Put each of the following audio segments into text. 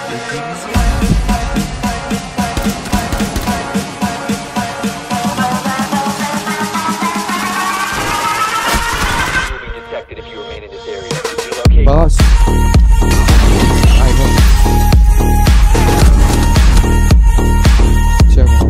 Boss. I go. Check.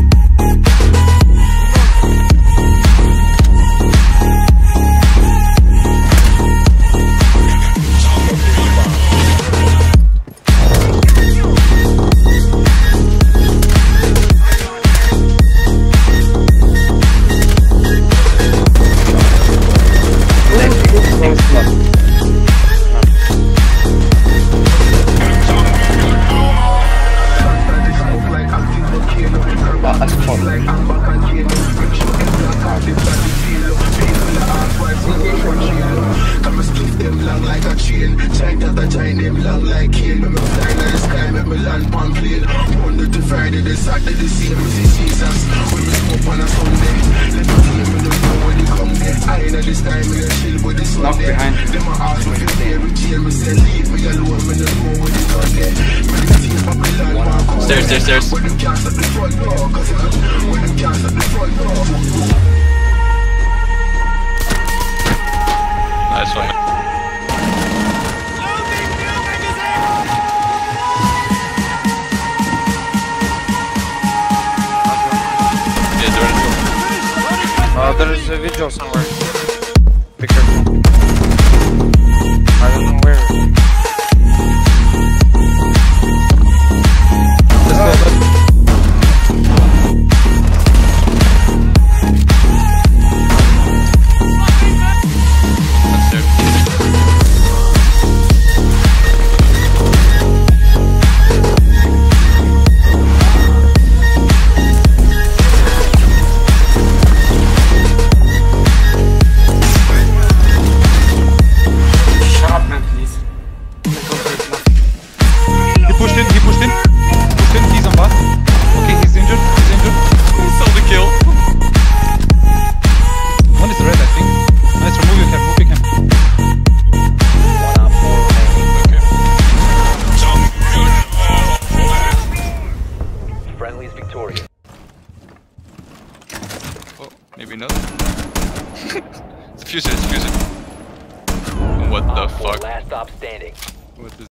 Friday, the Saturday, see me see Jesus. When we smoke on a Sunday, let me see me know when you come there. I ain't at this time, me a chill with the Sunday. Them a ask me if you play with jail, me say leave me alone, me no know when you done there. Me the team up the land, walk out. Stairs. When them can't stop the front door, cause when them can't stop the front door. Nice one. There is a video somewhere. Be careful. I don't know where. Oh, maybe not. It's fuse it. What the fuck? Last stop standing. What is